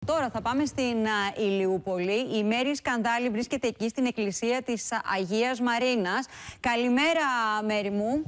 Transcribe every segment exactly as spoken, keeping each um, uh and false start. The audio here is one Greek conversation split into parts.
Τώρα θα πάμε στην uh, Ηλιούπολη. Η Μέρη Σκανδάλη βρίσκεται εκεί στην εκκλησία της Αγίας Μαρίνας. Καλημέρα, Μέρη μου.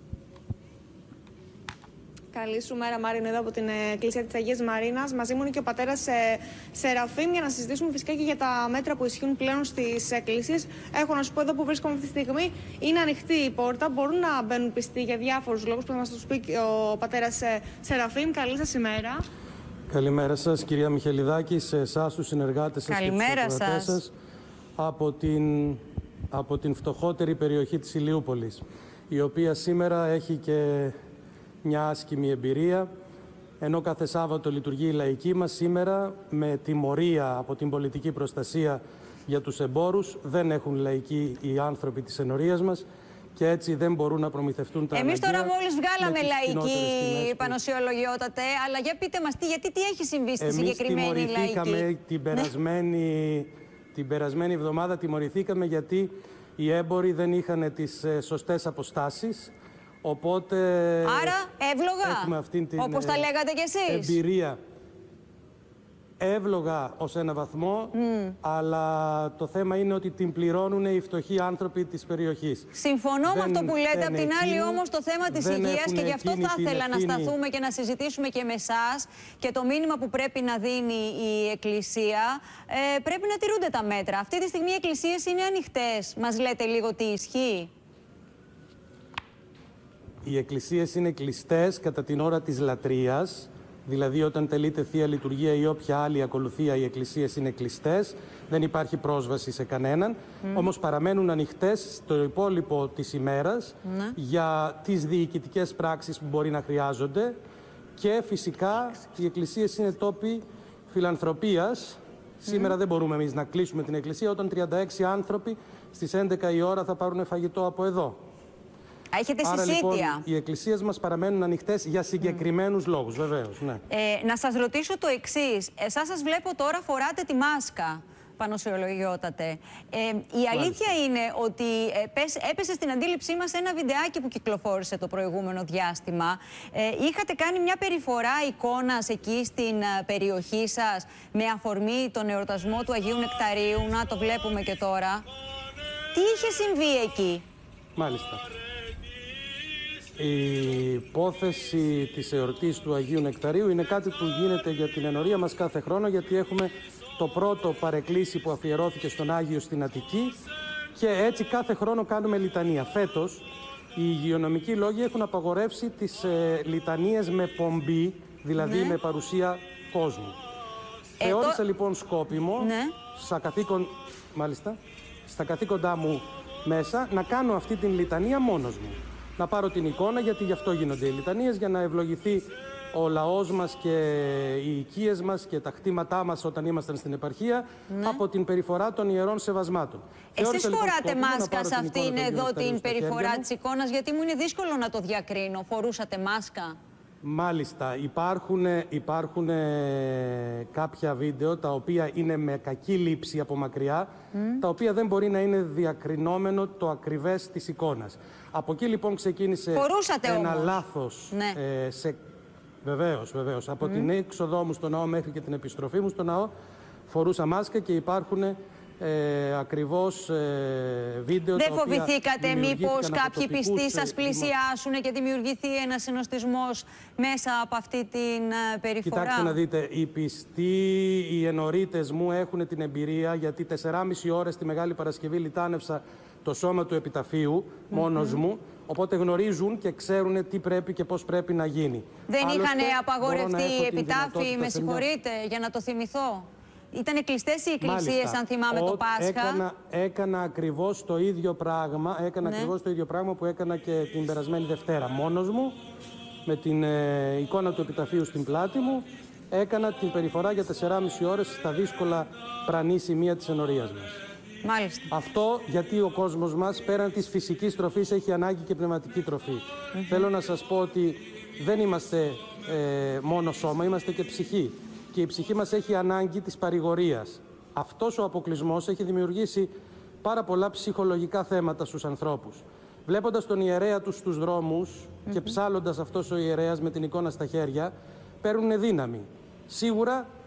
Καλή σου μέρα, Μάρινο, εδώ από την εκκλησία της Αγίας Μαρίνας. Μαζί μου είναι και ο πατέρας ε, Σεραφείμ για να συζητήσουμε φυσικά και για τα μέτρα που ισχύουν πλέον στις εκκλησίες. Έχω να σου πω εδώ που βρίσκομαι αυτή τη στιγμή, είναι ανοιχτή η πόρτα. Μπορούν να μπαίνουν πιστοί για διάφορους λόγους που θα μας το πει ο πατέρας ε, Σεραφείμ. Καλή σας ημέρα. Καλημέρα σας, κυρία Μιχελιδάκη, σε εσάς, τους συνεργάτες σας. Καλημέρα και τους ακροατές σας από την, από την φτωχότερη περιοχή της Ηλιούπολης, η οποία σήμερα έχει και μια άσχημη εμπειρία. Ενώ κάθε Σάββατο λειτουργεί η λαϊκή μας, σήμερα με τιμωρία από την πολιτική προστασία για τους εμπόρους δεν έχουν λαϊκή οι άνθρωποι της ενορίας μας και έτσι δεν μπορούν να προμηθευτούν τα Εμείς αναγκαία. Εμείς τώρα μόλις βγάλαμε λαϊκή, Πανοσιολογιότατε, αλλά για πείτε μας τι, γιατί τι έχει συμβεί στη Εμείς συγκεκριμένη λαϊκή. Την περασμένη, την περασμένη εβδομάδα τιμωρηθήκαμε γιατί οι έμποροι δεν είχαν τις σωστές αποστάσεις. Οπότε άρα εύλογα, αυτήν την όπως τα λέγατε κι εσείς. Εμπειρία. Εύλογα ως ένα βαθμό, mm. αλλά το θέμα είναι ότι την πληρώνουν οι φτωχοί άνθρωποι της περιοχής. Συμφωνώ δεν με αυτό που λέτε, απ' την άλλη όμως το θέμα της υγείας, και γι' αυτό θα ήθελα να σταθούμε και να συζητήσουμε και με εσάς, και το μήνυμα που πρέπει να δίνει η Εκκλησία, ε, πρέπει να τηρούνται τα μέτρα. Αυτή τη στιγμή οι εκκλησίες είναι ανοιχτές. Μας λέτε λίγο τι ισχύει. Οι εκκλησίες είναι κλειστές κατά την ώρα της λατρείας, δηλαδή όταν τελείται Θεία Λειτουργία ή όποια άλλη ακολουθία, οι εκκλησίες είναι κλειστές, δεν υπάρχει πρόσβαση σε κανέναν, mm. όμως παραμένουν ανοιχτές στο υπόλοιπο της ημέρας mm. για τις διοικητικές πράξεις που μπορεί να χρειάζονται και φυσικά οι εκκλησίες είναι τόποι φιλανθρωπίας. Mm. Σήμερα δεν μπορούμε εμείς να κλείσουμε την εκκλησία όταν τριάντα έξι άνθρωποι στις έντεκα η ώρα θα πάρουν φαγητό από εδώ. Έχετε Άρα, συσίτια. Λοιπόν, οι εκκλησίες μας παραμένουν ανοιχτές για συγκεκριμένους mm. λόγους, βεβαίως. Ναι. Ε, να σας ρωτήσω το εξής. Εσάς σας βλέπω τώρα φοράτε τη μάσκα, Πανοσιολογιότατε. Ε, η αλήθεια Μάλιστα. είναι ότι ε, έπεσε στην αντίληψή μας ένα βιντεάκι που κυκλοφόρησε το προηγούμενο διάστημα. Ε, είχατε κάνει μια περιφορά εικόνας εκεί στην ε, περιοχή σας με αφορμή τον εορτασμό του Αγίου Νεκταρίου. Να το βλέπουμε και τώρα. Τι είχε συμβεί εκεί? Μάλιστα. Η υπόθεση της εορτής του Αγίου Νεκταρίου είναι κάτι που γίνεται για την ενορία μας κάθε χρόνο, γιατί έχουμε το πρώτο παρεκκλήσι που αφιερώθηκε στον Άγιο στην Αττική και έτσι κάθε χρόνο κάνουμε λιτανία. Φέτος οι υγειονομικοί λόγοι έχουν απαγορεύσει τις ε, λιτανίες με πομπή, δηλαδή ναι. με παρουσία κόσμου. Ε, Θεώρησα το... λοιπόν σκόπιμο ναι. στα, καθήκον... Μάλιστα, στα καθήκοντά μου μέσα να κάνω αυτή την λιτανία μόνος μου. Να πάρω την εικόνα, γιατί γι' αυτό γίνονται οι λιτανίες, για να ευλογηθεί ο λαός μας και οι οικίες μας και τα κτήματά μας όταν ήμασταν στην επαρχία ναι. από την περιφορά των ιερών σεβασμάτων. Εσείς φοράτε μάσκα σε αυτήν εδώ την περιφορά της εικόνας, γιατί μου είναι δύσκολο να το διακρίνω. Φορούσατε μάσκα? Μάλιστα, υπάρχουν, υπάρχουν ε, κάποια βίντεο τα οποία είναι με κακή λήψη από μακριά, mm. τα οποία δεν μπορεί να είναι διακρινόμενο το ακριβές της εικόνας. Από εκεί λοιπόν ξεκίνησε Φορούσατε ένα όμως. λάθος. Ναι. Ε, σε... Βεβαίως, βεβαίως. Από mm. την έξοδό μου στο ναό μέχρι και την επιστροφή μου στο ναό φορούσα μάσκα και υπάρχουν Ε, ακριβώς ε, βίντεο. Δεν φοβηθήκατε μήπως κάποιοι πιστοί σας πλησιάσουν και δημιουργηθεί ένας συνοστισμός μέσα από αυτή την uh, περιφορά? Κοιτάξτε να δείτε, οι πιστοί, οι ενορίτες μου έχουν την εμπειρία, γιατί τεσσεράμιση ώρες τη Μεγάλη Παρασκευή λιτάνευσα το σώμα του επιταφείου μόνος mm-hmm. μου, οπότε γνωρίζουν και ξέρουν τι πρέπει και πώς πρέπει να γίνει. Δεν είχαν απαγορευτεί επιτάφοι, με συγχωρείτε, μια... για να το θυμηθώ? Ήτανε κλειστές οι εκκλησίες, αν θυμάμαι, ο, το Πάσχα. Έκανα, έκανα ακριβώς το ίδιο πράγμα, έκανα ναι. ακριβώς το ίδιο πράγμα που έκανα και την περασμένη Δευτέρα. Μόνος μου, με την ε, εικόνα του επιταφείου στην πλάτη μου, έκανα την περιφορά για τεσσεράμιση ώρες στα δύσκολα πρανή σημεία της ενορίας μας. Μάλιστα. Αυτό γιατί ο κόσμος μας, πέραν της φυσικής τροφής, έχει ανάγκη και πνευματική τροφή. Mm-hmm. Θέλω να σας πω ότι δεν είμαστε ε, μόνο σώμα, είμαστε και ψυχή. Και η ψυχή μας έχει ανάγκη της παρηγορίας. Αυτός ο αποκλεισμός έχει δημιουργήσει πάρα πολλά ψυχολογικά θέματα στους ανθρώπους. Βλέποντας τον ιερέα τους στους δρόμους mm-hmm. και ψάλλοντας αυτός ο ιερέας με την εικόνα στα χέρια, παίρνουν δύναμη. Σίγουρα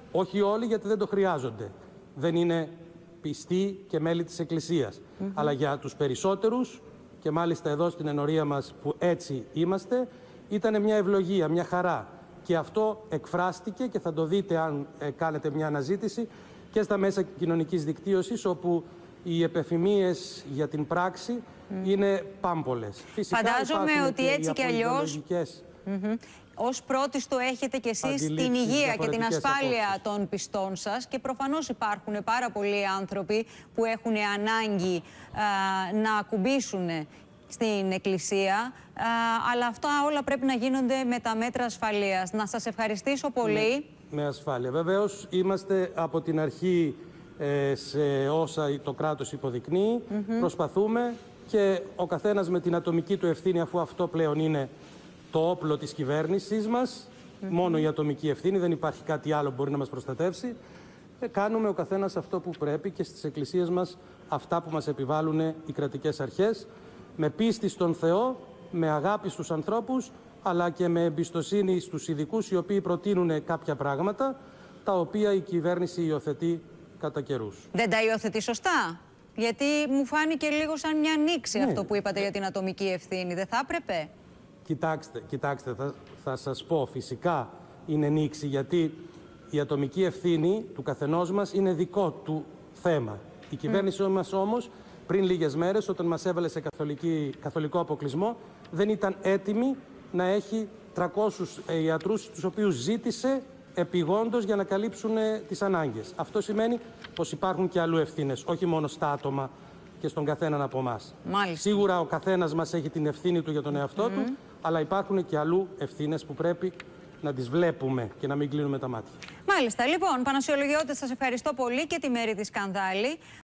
Όχι όλοι, γιατί δεν το χρειάζονται. Δεν είναι πιστοί και μέλη της Εκκλησίας. Mm-hmm. Αλλά για τους περισσότερους, και μάλιστα εδώ στην ενορία μας που έτσι είμαστε, ήταν μια ευλογία, μια χαρά. Και αυτό εκφράστηκε και θα το δείτε αν ε, κάνετε μια αναζήτηση και στα μέσα κοινωνικής δικτύωσης, όπου οι επεφημίες για την πράξη mm. είναι πάμπολες. Φυσικά φαντάζομαι ότι έτσι κι αλλιώς mm-hmm. ως πρώτης το έχετε κι εσείς την υγεία και την ασφάλεια απόψεις των πιστών σας, και προφανώς υπάρχουν πάρα πολλοί άνθρωποι που έχουν ανάγκη α, να ακουμπήσουν στην Εκκλησία, α, αλλά αυτά όλα πρέπει να γίνονται με τα μέτρα ασφαλείας. Να σας ευχαριστήσω πολύ. Με, με ασφάλεια. Βεβαίως είμαστε από την αρχή ε, σε όσα το κράτος υποδεικνύει. Mm-hmm. Προσπαθούμε και ο καθένας με την ατομική του ευθύνη, αφού αυτό πλέον είναι το όπλο της κυβέρνησης μας, mm-hmm. μόνο η ατομική ευθύνη, δεν υπάρχει κάτι άλλο που μπορεί να μας προστατεύσει. Ε, κάνουμε ο καθένας αυτό που πρέπει και στις εκκλησίες μας αυτά που μας επιβάλλουν οι κρατικές αρχές, με πίστη στον Θεό, με αγάπη στους ανθρώπους, αλλά και με εμπιστοσύνη στους ειδικούς, οι οποίοι προτείνουν κάποια πράγματα, τα οποία η κυβέρνηση υιοθετεί κατά καιρούς. Δεν τα υιοθετεί σωστά? Γιατί μου φάνηκε λίγο σαν μια νήξη, ναι, αυτό που είπατε για την ατομική ευθύνη. Δεν θα έπρεπε? Κοιτάξτε, κοιτάξτε θα, θα σας πω, φυσικά είναι νήξη, γιατί η ατομική ευθύνη του καθενός μας είναι δικό του θέμα. Η κυβέρνηση mm. μας όμως, πριν λίγες μέρες, όταν μας έβαλε σε καθολική, καθολικό αποκλεισμό, δεν ήταν έτοιμη να έχει τριακόσιους ιατρούς, τους οποίους ζήτησε επιγόντως για να καλύψουν ε, τις ανάγκες. Αυτό σημαίνει πως υπάρχουν και αλλού ευθύνες, όχι μόνο στα άτομα και στον καθέναν από εμάς. Σίγουρα ο καθένας μας έχει την ευθύνη του για τον εαυτό mm. του, αλλά υπάρχουν και αλλού ευθύνες που πρέπει να τις βλέπουμε και να μην κλείνουμε τα μάτια. Μάλιστα. Λοιπόν, Πανασιολογιώτες, σας ευχαριστώ πολύ και τη Μέρη τη Σκανδάλη.